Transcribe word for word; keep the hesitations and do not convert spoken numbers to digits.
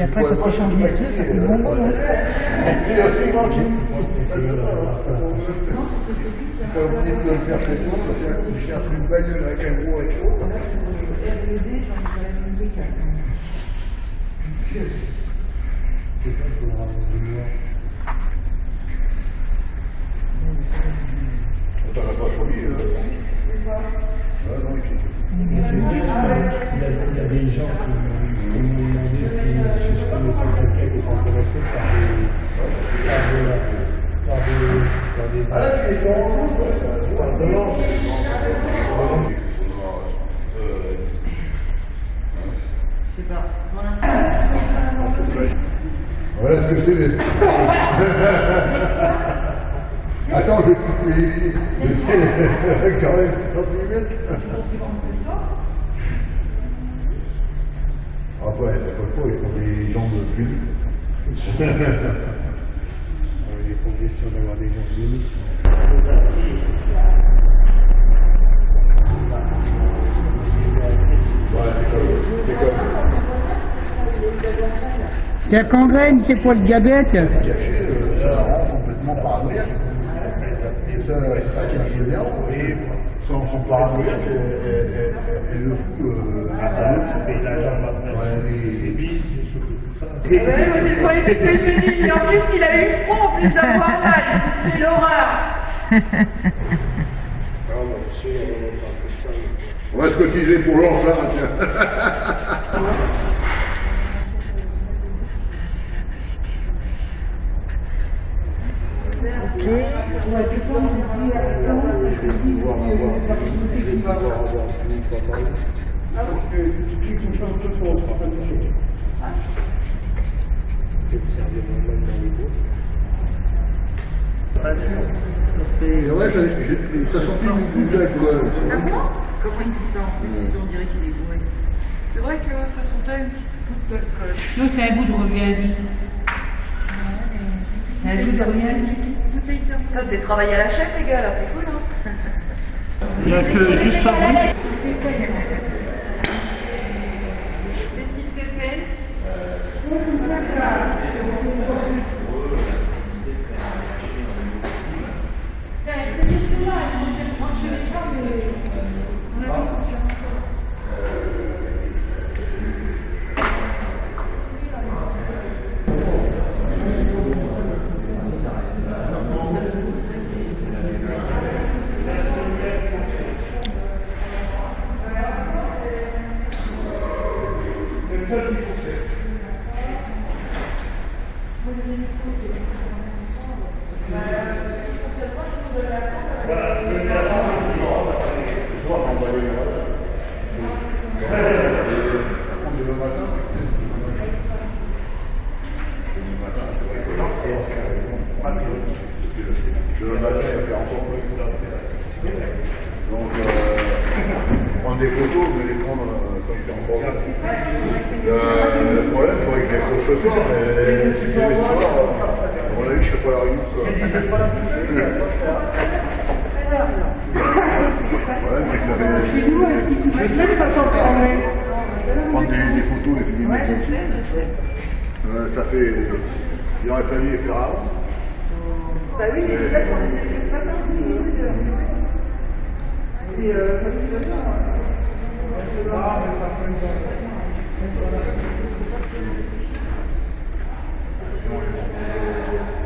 puis après, ça peut changer les pneus, ça fait bon bon. C'est aussi grand qu'il ça ne va pas. Tu as oublié de le faire chez toi, parce que tu cherches une bagnole avec un gros écho. R E D, j'en ai la même bécane. C'est ça qu'il faudra voir. T'en as pas choisi, hein? Ah non, Mais c'est vrai qu'il y, a- il y a des gens qui, qui m'ont demandé si je suis le seul quelqu'un qui est intéressé par des. par des. par des. par des. ah là, tu les fais en route, ouais, ça va te voir. par de l'ordre. Je sais pas. Pour l'instant, Voilà ce que c'est. Les... Attends, je vais couper les... quand même six centimètres. Ah ouais, c'est pas faux, il faut des jambes plus vite. Il est pas question d'avoir des gens unis. c'est un gangrène, c'est pour le diabète. Caché, ça rend complètement paranoïaque. C'est ça, c'est ça qui est génial. Son, son paranoïaque, elle le fout à l'eau. Ouais, moi c'est le premier truc que je me dis, puis en plus il a eu froid en plus d'avoir mal, c'est l'horreur. On va se cotiser pour l'enceinte. Ok. Ouais, tu peux me dire à ça, je te dis que l'activité qui va avoir. Ah oui, tu peux faire un peu pour autre, pas de chose. Peut-être servir moi-même dans les boîtes. Pas sûr, ça fait. Ouais, j'ai, ça sent plus du lac. Comment il dit ça en plus? On dirait qu'il est bourré. C'est vrai que ça sentait une petite goutte d'alcool. Non, c'est un goût de revient-dit. C'est un goût de revient-dit. Ça c'est travailler à la chaîne les gars là, c'est cool hein. Il n'y a que juste Fabrice. Qu'est-ce qu'il s'est fait? Donc, euh, prendre des photos, mais les prendre euh, comme tu en regardes. Le, le problème, c'est avec les faux chauffeurs, mais si tu les vois, à mon avis, je ne sais pas la réunion. Le problème, c'est que ça fait. Je sais que ça sent formé. Prendre des, des photos et puis les mettre dessus. Euh, ça fait. Il aurait fallu les faire avant. Bah oui, mais c'est vrai qu'on était ce matin, et euh, de toute façon, c'est pas Sinon, les